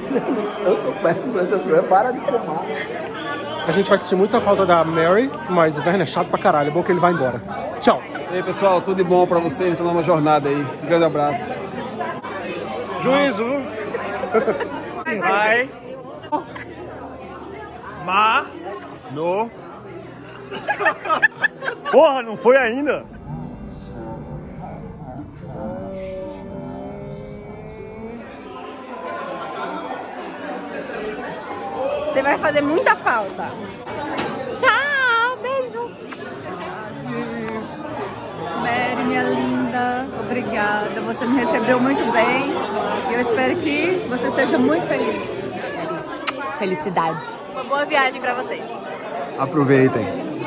Eu sou péssimo pra essas coisas, para de fumar. A gente vai sentir muita falta da Mary, mas o Werner é chato pra caralho. É bom que ele vai embora. Tchau. E aí, pessoal, tudo de bom pra vocês nessa nova jornada aí. Um grande abraço. Juízo. Vai. No. Porra, não foi ainda? Você vai fazer muita falta. Tchau, beijo. Mary, minha linda, obrigada. Você me recebeu muito bem. E eu espero que você seja muito feliz. Felicidades. Uma boa viagem pra vocês. Aproveitem.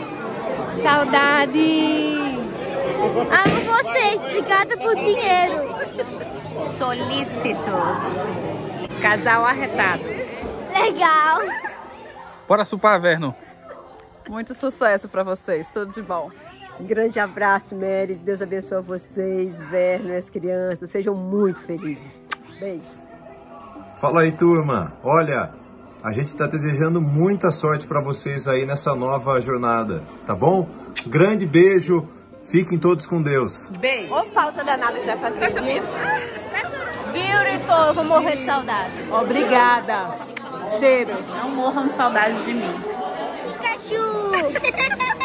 Saudade. Amo vocês. Obrigada por dinheiro. Solícitos. Casal arretado. Legal. Bora supar, Verno. Muito sucesso pra vocês. Tudo de bom. Um grande abraço, Mary. Deus abençoe vocês, Werner, as crianças. Sejam muito felizes. Beijo. Fala aí, turma. Olha, a gente tá desejando muita sorte para vocês aí nessa nova jornada, tá bom? Grande beijo. Fiquem todos com Deus. Beijo. Ou falta danada que já fazia. Beautiful. Vou morrer de saudade. Obrigada. Cheiro. Não morram de saudade de mim. Pikachu.